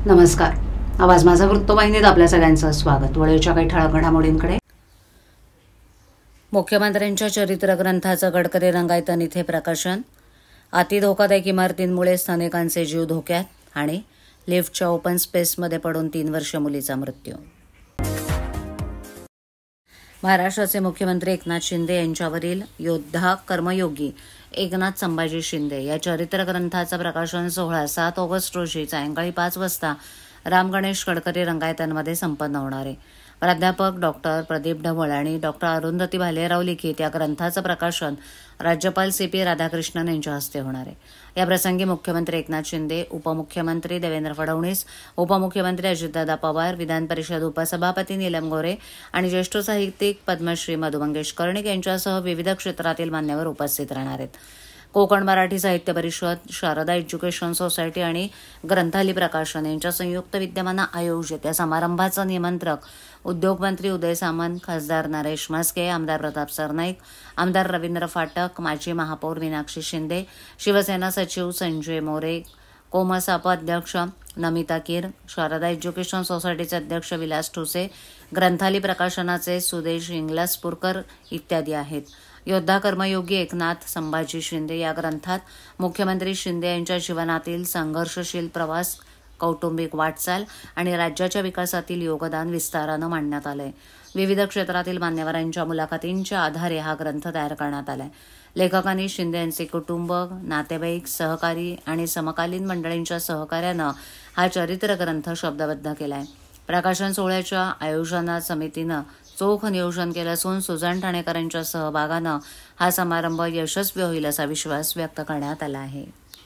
नमस्कार. आवाज माझा वृत्तवाहिनीत आपल्या सगळ्यांचं स्वागत. वळीच्या काही ठळक घडामोडींकडे. मुख्यमंत्र्यांच्या चरित्र ग्रंथाचं गडकरी रंगायतन इथे प्रकाशन. अति धोकादायक इमारतींमुळे स्थानिकांचे जीव धोक्यात आणि लिफ्टच्या ओपन स्पेसमध्ये पडून 3 वर्षीय मुलीचा मृत्यू. महाराष्ट्राचे मुख्यमंत्री एकनाथ शिंदे यांच्यावरील योद्धा कर्मयोगी एकनाथ संभाजी शिंदे या चरित्र ग्रंथाचा प्रकाशन सोहळा 7 ऑगस्ट रोजी सायंकाळी 5 वाजता राम गणेश गडकरी रंगायतनमध्ये संपन्न होणार आहे. प्राध्यापक डॉक्टर प्रदीप ढवळ आणि डॉक्टर अरुंधती भालेराव लिखित या ग्रंथाचं प्रकाशन राज्यपाल CP राधाकृष्णन यांच्या हस्ते होणार आहे. या प्रसंगी मुख्यमंत्री एकनाथ शिंदे, उपमुख्यमंत्री देवेंद्र फडणवीस, उपमुख्यमंत्री अजितदादा पवार, विधान परिषद उपसभापती नीलम गोरे आणि ज्येष्ठ साहित्यिक पद्मश्री मधु मंगेश कर्णिक यांच्यासह विविध क्षेत्रातील मान्यवर उपस्थित राहणार आहेत. कोकण मराठी साहित्य परिषद, शारदा एज्युकेशन सोसायटी आणि ग्रंथाली प्रकाशन यांच्या संयुक्त विद्यमानं आयोजित या समारंभाचं निमंत्रक उद्योगमंत्री उदय सामंत, खासदार नरेश म्हस्के, आमदार प्रताप सरनाईक, आमदार रवींद्र फाटक, माजी महापौर मीनाक्षी शिंदे, शिवसेना सचिव संजय मोरे, कोमसाप अध्यक्ष नमिता कीर, शारदा एज्युकेशन सोसायटीचे अध्यक्ष विलास ठुसे, ग्रंथाली प्रकाशनाचे सुदेश इंगलासपूरकर इत्यादी आहेत. योद्धा कर्मयोगी एकनाथ संभाजी शिंदे या ग्रंथात मुख्यमंत्री शिंदे यांच्या जीवनातील संघर्षशील प्रवास, कौटुंबिक वाटचाल आणि राज्याच्या विकासातील योगदान विस्तारानं मांडण्यात आलंय. विविध क्षेत्रातील मान्यवरांच्या मुलाखतींच्या आधारे हा ग्रंथ तयार करण्यात आलाय. लेखकांनी शिंदे यांचे कुटुंब, नातेवाईक, सहकारी आणि समकालीन मंडळींच्या सहकार्यानं हा चरित्र ग्रंथ शब्दबद्ध केलाय. प्रकाशन सोहळ्याच्या आयोजन समितीनं चोख नियोजन केलं असून सुजान ठाणेकरांच्या सहभागानं हा समारंभ यशस्वी होईल असा विश्वास व्यक्त करण्यात आला आहे.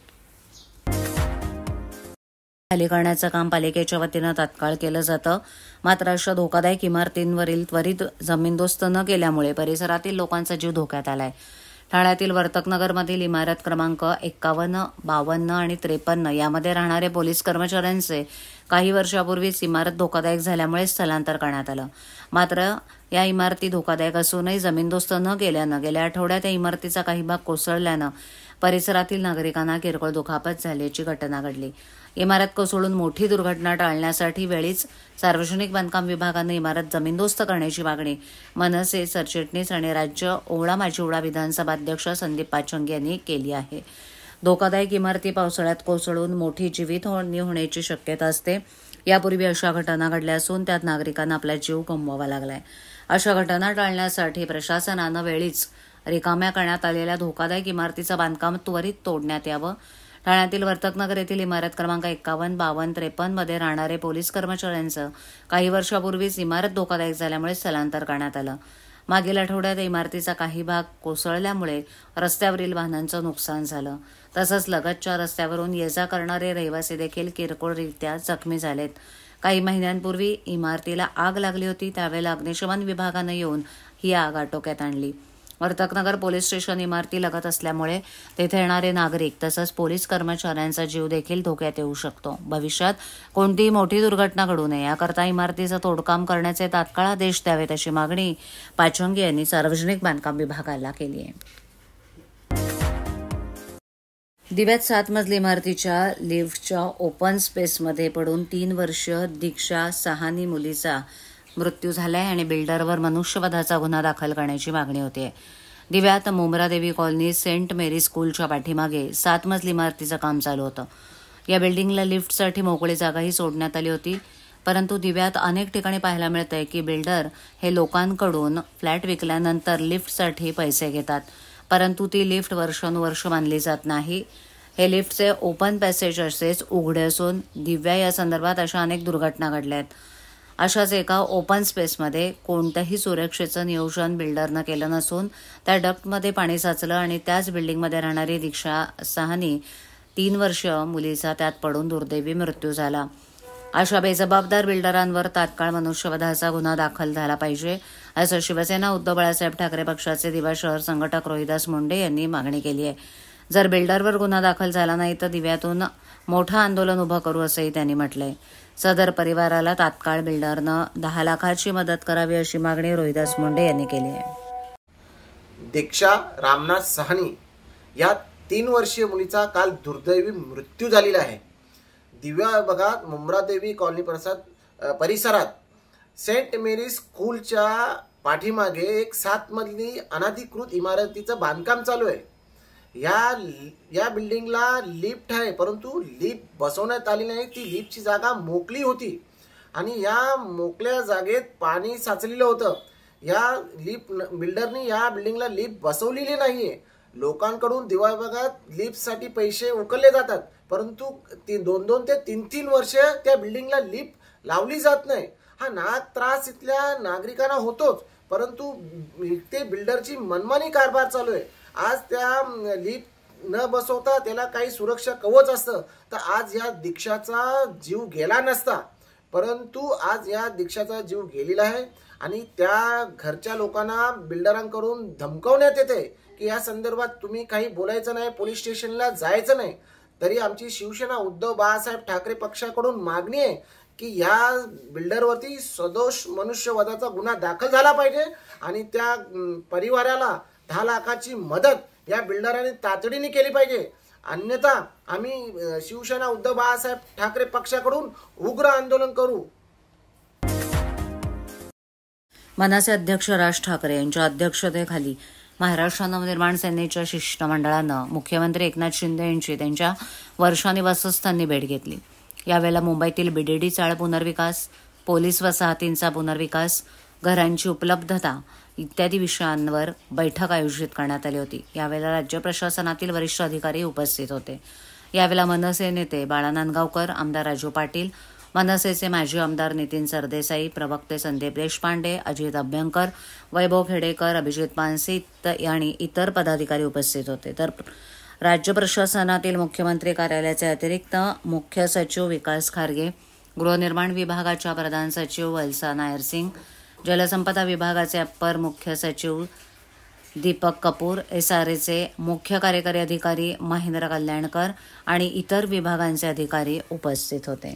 खाली करण्याचं काम पालिकेच्या वतीनं तात्काळ केलं जातं. मात्र अशा धोकादायक इमारतींवरील त्वरित जमीनदोस्त न केल्यामुळे परिसरातील लोकांचा जीव धोक्यात आलाय. ठाण्यातील वर्तकनगरमधील इमारत क्रमांक 51, 52 आणि 53 यामध्ये राहणारे पोलीस कर्मचाऱ्यांचे काही वर्षापूर्वीच इमारत धोकादायक झाल्यामुळे स्थलांतर करण्यात आलं. मात्र या इमारती धोकादायक असूनही जमीनदोस्त न केल्यानं गेल्या आठवड्यात या इमारतीचा काही भाग कोसळल्यानं परिसरातील नागरिकांना किरकोळ दुखापत झाल्याची घटना घडली. इमारत कोसळून मोठी दुर्घटना टाळण्यासाठी वेळीच सार्वजनिक बांधकाम विभागानं इमारत जमीनदोस्त करण्याची मागणी मनसे सरचिटणीस आणि राज्य ओवळा माजिवडा विधानसभा अध्यक्ष संदीप पाचंगे यांनी केली आहे. धोकादायक इमारती पावसाळ्यात कोसळून मोठी जीवितहानी होण्याची शक्यता असते. यापूर्वी अशा घटना घडल्या असून त्यात नागरिकांना आपला जीव गमवावा लागलाय. अशा घटना टाळण्यासाठी प्रशासनानं वेळीच रिकाम्या करण्यात आलेल्या धोकादायक इमारतीचं बांधकाम त्वरित तोडण्यात यावं. ठाण्यातील वर्तकनगर येथील इमारत क्रमांक 51, 52, 53 मध्ये राहणारे पोलीस कर्मचाऱ्यांचं काही वर्षापूर्वीच इमारत धोकादायक झाल्यामुळे स्थलांतर करण्यात आलं. मागील आठवड्यात इमारतीचा काही भाग कोसळल्यामुळे रस्त्यावरील वाहनांचं नुकसान झालं. तसंच लगतच्या रस्त्यावरून ये-जा करणारे रहिवासी देखील किरकोळरित्या जखमी झालेत. काही महिन्यांपूर्वी इमारतीला आग लागली होती. त्यावेळेला अग्निशमन विभागानं येऊन ही आग आटोक्यात आणली. वर्तकनगर पोलीस स्टेशन इमारती लगत असल्यामुळे तेथे येणारे नागरिक तसंच पोलीस कर्मचाऱ्यांचा जीव देखील धोक्यात येऊ शकतो. भविष्यात कोणतीही मोठी दुर्घटना घडू नये याकरता इमारतीचं तोडकाम करण्याचे तात्काळ आदेश द्यावेत अशी मागणी पाचंगे यांनी सार्वजनिक बांधकाम विभागाला केली आहे. दिव्यात 7 मजली इमारतीच्या लिफ्टच्या ओपन स्पेसमध्ये पडून 3 वर्षीय दीक्षा सहानी मुलीचा मृत्यू झालाय आणि बिल्डरवर मनुष्यवधाचा गुन्हा दाखल करण्याची मागणी होते. दिव्यात मुंब्रादेवी कॉलनी सेंट मेरी स्कूलच्या पाठीमागे 7 मजली इमारतीचं काम चालू होतं. या बिल्डिंगला लिफ्टसाठी मोकळी जागाही सोडण्यात आली होती. परंतु दिव्यात अनेक ठिकाणी पाहायला मिळतंय की बिल्डर हे लोकांकडून फ्लॅट विकल्यानंतर लिफ्टसाठी पैसे घेतात, परंतु ती लिफ्ट वर्षानुवर्ष बांधली जात नाही. हे लिफ्टचे ओपन पॅसेज असेच उघडे असून दिव्या या संदर्भात अशा अनेक दुर्घटना घडल्या आहेत. अशाच एका ओपन स्पेसमध्ये कोणत्याही सुरक्षेचं नियोजन बिल्डरनं केलं नसून त्या डक्टमध्ये पाणी साचलं आणि त्याच बिल्डिंगमध्ये राहणारी दीक्षा सहानी 3 वर्षीय मुलीचा त्यात पडून दुर्दैवी मृत्यू झाला. अशा बेजबाबदार बिल्डरांवर तात्काळ मनुष्यवधाचा गुन्हा दाखल झाला पाहिजे असं शिवसेना उद्धव बाळासाहेब ठाकरे पक्षाचे दिवा शहर संघटक रोहिदास मुंडे यांनी मागणी केली आहे. जर बिल्डरवर गुन्हा दाखल झाला नाही तर दिव्यातून मोठं आंदोलन उभं करू असंही त्यांनी म्हटलंय. सदर परिवाराला तात्काळ बिल्डरनं 10 लाखाची मदत करावी अशी मागणी रोहिदास मुंडे यांनी केली आहे. दीक्षा रामनाथ सहानी या 3 वर्षीय मुलीचा काल दुर्दैवी मृत्यू झालेला आहे. दिव्या विभागात मुंब्रादेवी कॉलनी परिसरात सेंट मेरी स्कूलच्या पाठीमागे एक 7 मजली अनधिकृत इमारतीचं बांधकाम चालू आहे। या बिल्डिंगला लिफ्ट आहे, परंतु लिफ्ट बसवण्यात आली नाही। ती लिफ्टची जागा मोकळी होती आणि या मोकळ्या जागेत पाणी साचलेलं होतं। बिल्डरनी या बिल्डिंगला लिफ्ट बसवलेली नाहीये। लोकांकडून दिवा विभागात लिफ्टसाठी पैसे उकळले जातात, परंतु 2 ते 3 वर्ष त्या बिल्डिंगला लिफ्ट लावली जात नाही। हा त्रास इथल्या नागरिकांना होतोच, परंतु ते बिल्डरची मनमानी कारभार चालू आहे। आज त्या लिफ्ट न बसवता त्याला काही सुरक्षा कवच असतं तर आज या दीक्षाचा जीव गेला नसता, परंतु आज या दीक्षाचा जीव गेलेला आहे आणि त्या घरच्या लोकांना बिल्डरांकडून धमकवण्यात येते की या संदर्भात तुम्ही काही बोलायचं नाही, पोलीस स्टेशनला जायचं नाही। तरी आमची शिवसेना उद्धव बाळासाहेब ठाकरे पक्षाकडून मागणी आहे की या बिल्डरवरती सदोष मनुष्यवधाचा गुन्हा दाखल झाला पाहिजे आणि त्या परिवाराला 10 लाखाची मदत या बिल्डरांनी तातडीने केली पाहिजे। अन्यथा आम्ही शिवसेना उद्धव बाळासाहेब ठाकरे पक्षाकडून उग्र आंदोलन करू। मनसे अध्यक्ष राज ठाकरे यांच्या अध्यक्षतेखाली महाराष्ट्र नवनिर्माण सेनेच्या शिष्टमंडळानं मुख्यमंत्री एकनाथ शिंदे यांची त्यांच्या वर्षा निवासस्थानी भेट घेतली। यावेळेला मुंबईतील बीडीडी चाळ पुनर्विकास, पोलीस वसाहतींचा पुनर्विकास, घरांची उपलब्धता इत्यादी विषयांवर बैठक आयोजित करण्यात आली होती। यावेळेला राज्य प्रशासनातील वरिष्ठ अधिकारी उपस्थित होते। यावेळेला मनसे नेते बाळा नांदगावकर, आमदार राजू पाटील, मनसेचे माजी आमदार नितीन सरदेसाई, प्रवक्ते संदीप देशपांडे, अजित अभ्यंकर, वैभव खेडेकर, अभिजित मानसी आणि इतर पदाधिकारी उपस्थित होते। तर राज्य प्रशासनातील मुख्यमंत्री कार्यालयाचे अतिरिक्त मुख्य सचिव विकास खारगे, गृहनिर्माण विभागाच्या प्रधान सचिव वल्सा नायर सिंग, जलसंपदा विभागाचे अप्पर मुख्य सचिव दीपक कपूर, एसआरएचे मुख्य कार्यकारी अधिकारी महेंद्र कल्याणकर आणि इतर विभागांचे अधिकारी उपस्थित होते।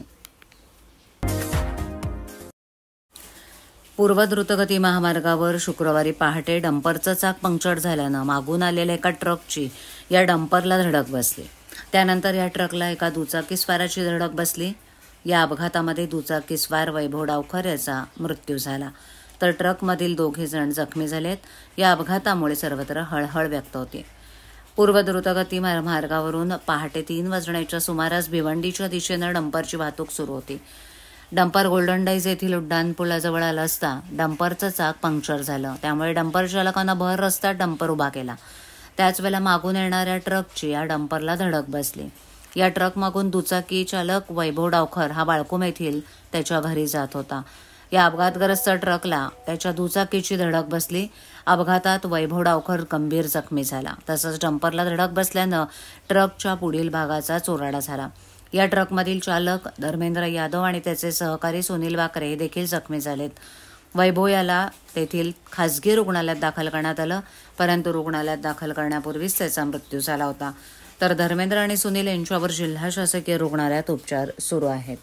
पूर्व द्रुतगती महामार्गावर शुक्रवारी पहाटे डंपरचं चाक पंक्चर झाल्यानं मागून आलेल्या एका ट्रकची या डंपरला धडक बसली। त्यानंतर या ट्रकला एका दुचाकीस्वाराची धडक बसली। या अपघातामध्ये दुचाकीस्वार वैभव डावकर याचा मृत्यू झाला, तर ट्रकमधील 2 जण जखमी झालेत। या अपघातामुळे सर्वत्र हळहळ व्यक्त होते। पूर्व द्रुतगती मार्गावरून पहाटे 3 वाजण्याच्या सुमारास भिवंडीच्या दिशेनं डंपरची वाहतूक सुरू होती। डंपर गोल्डन डाईज येथील उड्डाणपुलाजवळ आला असता डंपरचं चाक पंक्चर झालं। त्यामुळे डंपर चालकानं भर रस्त्यात डंपर उभा केला। त्याच वेळेला मागून येणाऱ्या ट्रकची या डंपरला धडक बसली। या ट्रकमागून दुचाकी चालक वैभव डावकर हा बाळकुम येथील त्याच्या घरी जात होता। या अपघातग्रस्त ट्रकला त्याच्या दुचाकीची धडक बसली। अपघातात वैभव डावकर गंभीर जखमी झाला, तसंच डंपरला धडक बसल्यानं ट्रकच्या पुढील भागाचा चुराडा झाला। या ट्रकमधील चालक धर्मेंद्र यादव आणि त्याचे सहकारी सुनील वाकरे हे देखील जखमी झालेत। वैभव याला तेथील खासगी रुग्णालयात दाखल करण्यात आलं, परंतु रुग्णालयात दाखल करण्यापूर्वीच त्याचा मृत्यू झाला होता। तर धर्मेंद्र आणि सुनील यांच्यावर जिल्हा शासकीय रुग्णालयात उपचार सुरू आहेत।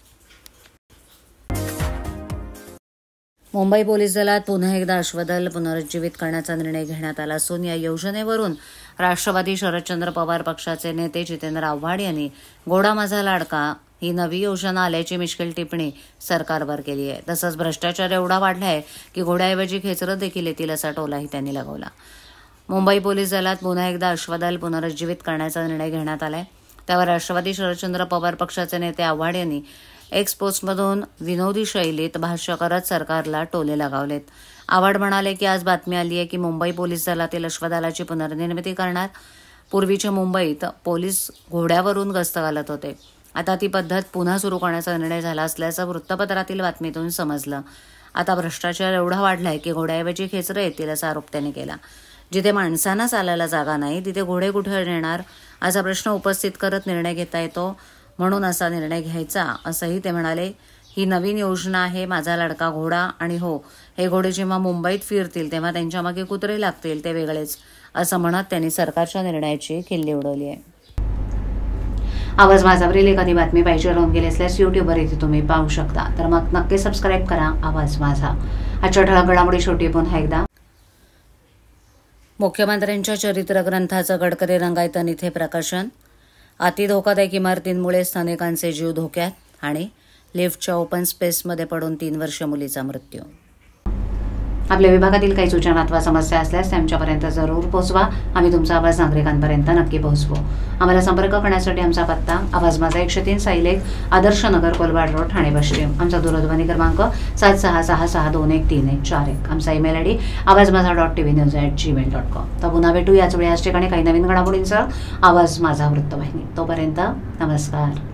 मुंबई पोलीस दलात पुन्हा एकदा अश्वदल पुनरुज्जीवित करण्याचा निर्णय घेण्यात आला असून या योजनेवरून राष्ट्रवादी शरदचंद्र पवार पक्षाचे नेते जितेंद्र आव्हाड यांनी घोडा माझा लाडका ही नवी योजना आल्याची मिश्किल टिप्पणी सरकारवर केली आहे। तसंच भ्रष्टाचार एवढा वाढलाय की घोड्याऐवजी खेचरं देखील येतील असा टोलाही त्यांनी लगावला। मुंबई पोलीस दलात पुन्हा एकदा अश्वदल पुनरुज्जीवित करण्याचा निर्णय घेण्यात आलाय। त्यावर राष्ट्रवादी शरदचंद्र पवार पक्षाचे नेते आव्हाड यांनी एक्स पोस्टमधून विनोदी शैलीत भाष्य करत सरकारला टोले लगावलेत। आव्हाड म्हणाले की आज बातमी आली आहे की मुंबई पोलीस दलातील अश्वदलाची पुनर्निर्मिती करणार। पूर्वीच्या मुंबईत पोलीस घोड्यावरून गस्त घालत होते, आता ती पद्धत पुन्हा सुरू करण्याचा निर्णय झाला असल्याचं वृत्तपत्रातील बातमीतून समजलं। आता भ्रष्टाचार एवढा वाढलाय की घोड्याऐवजी खेचरं येतील असा आरोप त्यांनी केला। जिथे माणसांना चालायला जागा नाही तिथे घोडे कुठे नेणार असा प्रश्न उपस्थित करत निर्णय घेता येतो, म्हणून असा निर्णय घ्यायचा असंही ते म्हणाले। ही नवीन योजना आहे माझा लाडका घोडा, आणि हो, हे घोडे जेव्हा मुंबईत फिरतील तेव्हा त्यांच्या मागे कुत्रे लागतील ते वेगळेच, असं म्हणत त्यांनी सरकारच्या निर्णयाची खिल्ली उडवली आहे। आवाज माझावरील एखादी बातमी पाहिजे राहून गेली असल्यास यूट्यूबवर इथे तुम्ही पाहू शकता, तर मग नक्की सबस्क्राईब करा आवाज माझा। आजच्या ठळक घडामोडी शेवटी पुन्हा एकदा मुख्यमंत्र्यांच्या चरित्र ग्रंथाचं गडकरी रंगायतन इथे प्रकाशन। अति धोकादायक इमारतींमुळे स्थानिकांचे जीव धोक्यात आणि लिफ्टच्या ओपन स्पेसमध्ये पडून 3 वर्षीय मुलीचा मृत्यू. आपल्या विभागातील काही सूचना अथवा समस्या असल्यास आमच्यापर्यंत जरूर पोहोचवा. आम्ही तुमचा आवाज नागरिकांपर्यंत नक्की पोहोचवू. आम्हाला संपर्क करण्यासाठी आमचा पत्ता आवाज माझा 103 साईलेक आदर्श नगर कोलवाड रोड ठाणे पश्चिम. आमचा दूरध्वनी क्रमांक 7666613141. आमचा ईमेल ID awazmaza.tvnews@gmail.com. तर पुन्हा भेटू याच वेळी याच ठिकाणी काही नवीन घडामोडींसह आवाज माझा वृत्तवाहिनी. तोपर्यंत नमस्कार.